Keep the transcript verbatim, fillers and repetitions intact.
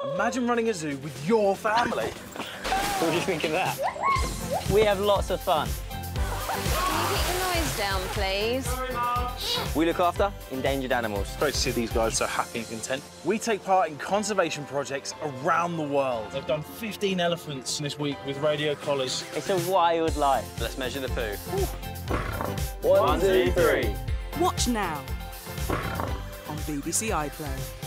Imagine running a zoo with your family. What do you think of that? We have lots of fun. Can you keep the noise down, please? We look after endangered animals. Great to see these guys so happy and content. We take part in conservation projects around the world. They've done fifteen elephants this week with radio collars. It's a wild life. Let's measure the poo. One, two, three. Watch now on B B C iPlayer.